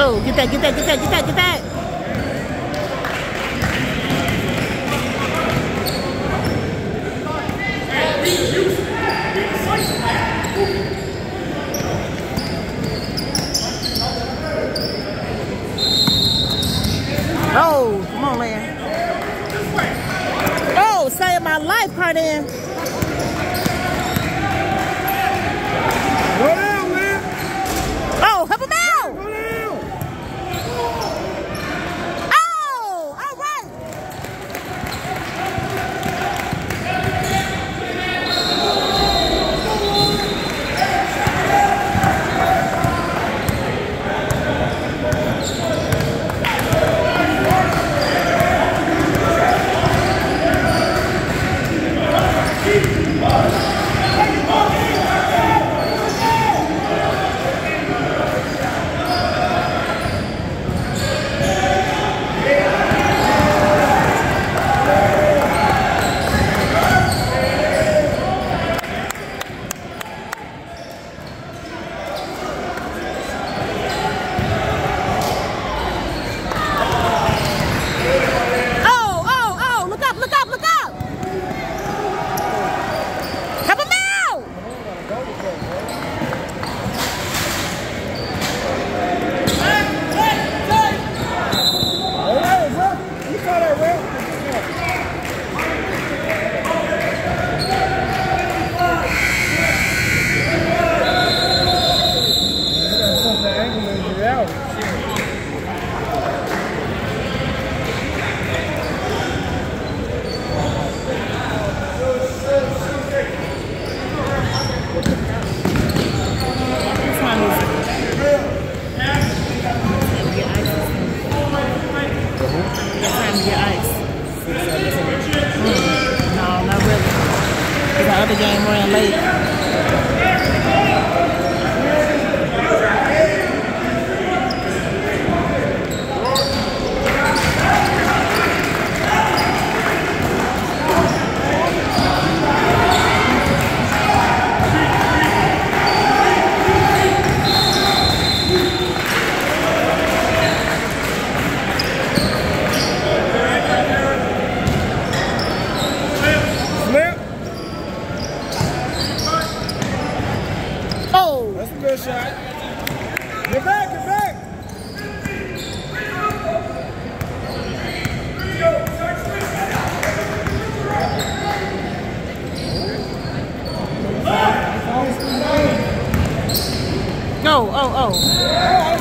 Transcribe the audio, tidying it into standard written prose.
Oh, get that, get that, get that, get that, get that. Oh, come on, man. Oh, saved my life, Cardan. Go down, man. Oh, help him out. Go down. Oh, all right. The game ran late. Good shot. Get back, get back. Go, oh.